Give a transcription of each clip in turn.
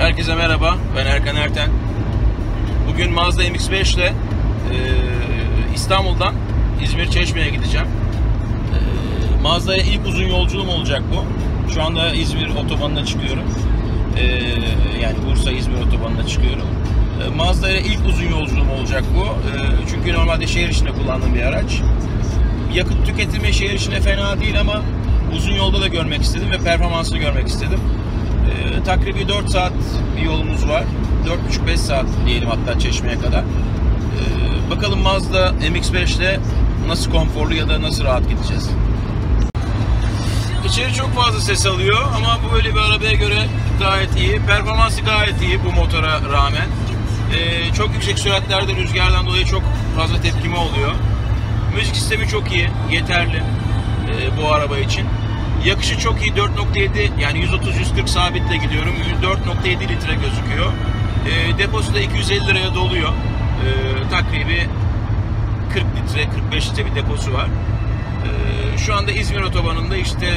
Herkese merhaba, ben Erkan Erten. Bugün Mazda MX-5 ile İstanbul'dan İzmir Çeşme'ye gideceğim. Mazda'ya ilk uzun yolculuğum olacak bu. Şu anda İzmir otobanına çıkıyorum. Yani Bursa-İzmir otobanına çıkıyorum. Mazda'ya ilk uzun yolculuğum olacak bu. Çünkü normalde şehir içinde kullandığım bir araç. Yakıt tüketimi şehir içinde fena değil ama uzun yolda da görmek istedim ve performansını görmek istedim. Takribi 4 saat bir yolumuz var. 4,5-5 saat diyelim hatta Çeşme'ye kadar. Bakalım Mazda MX-5 ile nasıl konforlu ya da nasıl rahat gideceğiz. İçeri çok fazla ses alıyor ama bu böyle bir arabaya göre gayet iyi. Performansı gayet iyi bu motora rağmen. Çok yüksek süratlerde rüzgardan dolayı çok fazla tepkime oluyor. Müzik sistemi çok iyi, yeterli bu araba için. Yakışı çok iyi, 4.7 yani 130-140 sabitle gidiyorum. 4.7 litre gözüküyor. Deposu da 250 liraya doluyor. Takribi 40 litre, 45 litre bir deposu var. Şu anda İzmir otobanında işte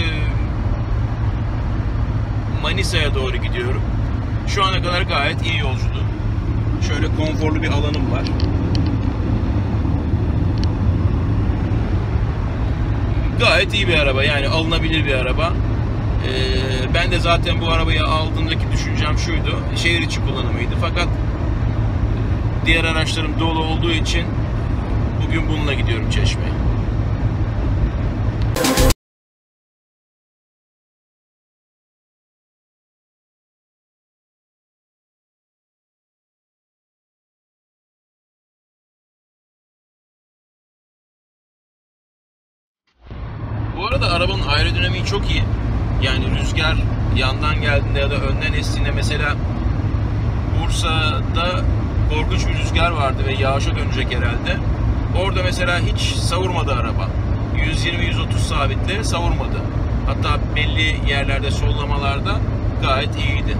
Manisa'ya doğru gidiyorum. Şu ana kadar gayet iyi yolculuk. Şöyle konforlu bir alanım var. Gayet iyi bir araba, yani alınabilir bir araba. Ben de zaten bu arabayı aldığımdaki düşüncem şuydu, şehir içi kullanımıydı. Fakat diğer araçlarım dolu olduğu için bugün bununla gidiyorum Çeşme'ye. Bu arada arabanın aerodinamiği çok iyi. Yani rüzgar yandan geldiğinde ya da önden estiğinde, mesela Bursa'da korkunç bir rüzgar vardı ve yağışa dönecek herhalde. Orada mesela hiç savurmadı araba. 120-130 sabitle savurmadı. Hatta belli yerlerde, sollamalarda gayet iyiydi.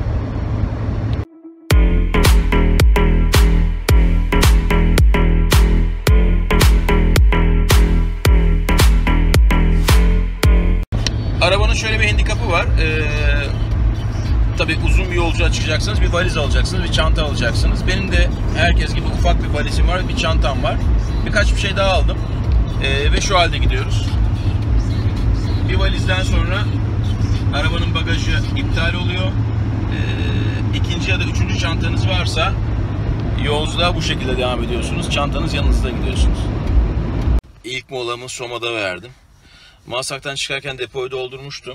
Arabanın şöyle bir handikapı var. Tabii uzun bir yolculuğa çıkacaksanız bir valiz alacaksınız, bir çanta alacaksınız. Benim de herkes gibi ufak bir valizim var, bir çantam var. Birkaç bir şey daha aldım. Ve şu halde gidiyoruz. Bir valizden sonra arabanın bagajı iptal oluyor. İkinci ya da üçüncü çantanız varsa yolculuğa bu şekilde devam ediyorsunuz. Çantanız yanınızda gidiyorsunuz. İlk molamı Soma'da verdim. Maslak'tan çıkarken depoyu doldurmuştum.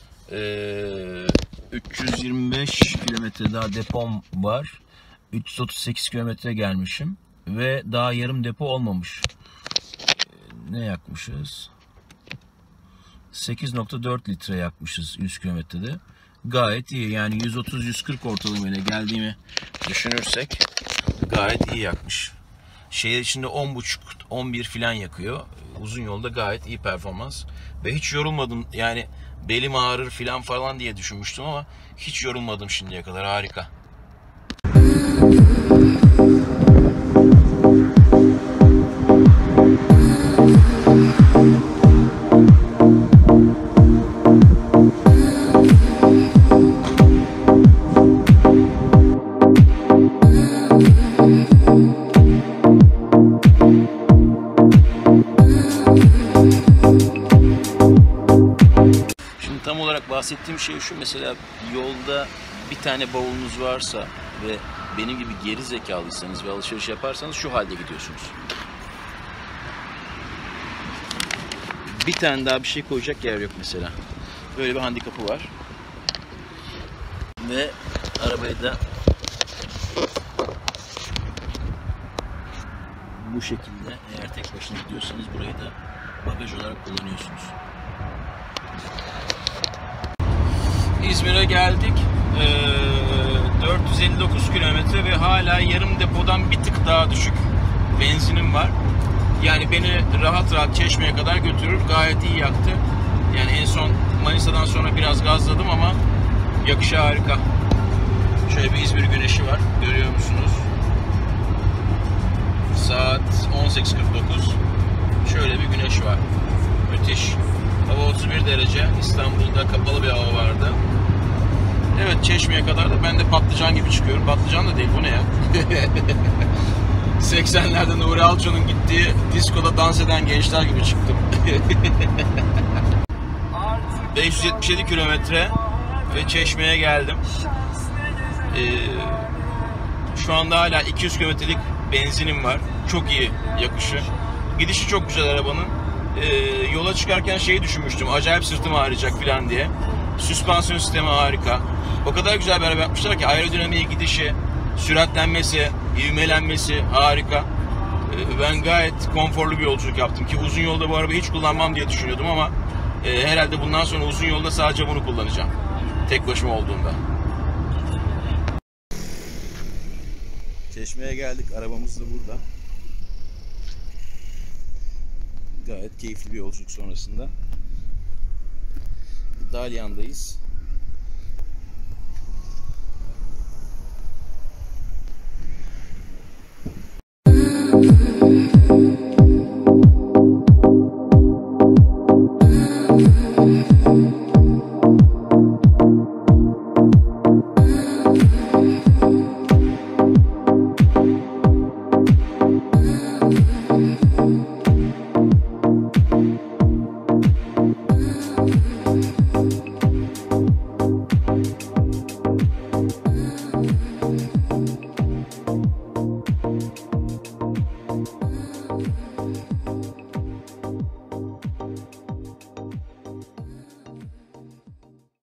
325 kilometre daha depom var. 338 kilometre gelmişim. Ve daha yarım depo olmamış. Ne yakmışız? 8.4 litre yakmışız 100 kilometrede. Gayet iyi. Yani 130-140 ortalamayla geldiğimi düşünürsek gayet iyi yakmış. Şehir içinde 10.5-11 falan yakıyor. Uzun yolda gayet iyi performans. Ve hiç yorulmadım. Yani belim ağrır falan diye düşünmüştüm ama hiç yorulmadım şimdiye kadar. Harika. Tam olarak bahsettiğim şey şu: mesela yolda bir tane bavulunuz varsa ve benim gibi geri zekalıysanız ve alışveriş yaparsanız şu halde gidiyorsunuz. Bir tane daha bir şey koyacak yer yok mesela. Böyle bir handikapı var. Ve arabayı da bu şekilde, eğer tek başına gidiyorsanız, burayı da bagaj olarak kullanıyorsunuz. İzmir'e geldik. 459 kilometre ve hala yarım depodan bir tık daha düşük benzinim var. Yani beni rahat rahat Çeşme'ye kadar götürür. Gayet iyi yaktı. Yani en son Manisa'dan sonra biraz gazladım ama yakışı harika. Şöyle bir İzmir güneşi var. Görüyor musunuz? Saat 18.49. Şöyle bir güneş var. Müthiş. Hava 31 derece. İstanbul'da kapalı bir hava vardı. Evet, Çeşme'ye kadar da ben de patlıcan gibi çıkıyorum. Patlıcan da değil, bu ne ya? 80'lerde Nuri Alço'nun gittiği diskoda dans eden gençler gibi çıktım. 577 kilometre ve Çeşme'ye geldim. Şu anda hala 200 kilometrelik benzinim var. Çok iyi yakışı. Gidişi çok güzel arabanın. Yola çıkarken şeyi düşünmüştüm. Acayip sırtım ağrıyacak falan diye. Süspansiyon sistemi harika. O kadar güzel bir araba yapmışlar ki aerodinamiği, gidişi, süratlenmesi, ivmelenmesi harika. Ben gayet konforlu bir yolculuk yaptım ki uzun yolda bu arabayı hiç kullanmam diye düşünüyordum ama herhalde bundan sonra uzun yolda sadece bunu kullanacağım. Tek başıma olduğumda. Çeşme'ye geldik. Arabamız da burada. Gayet keyifli bir yolculuk sonrasında. Dalyan'dayız.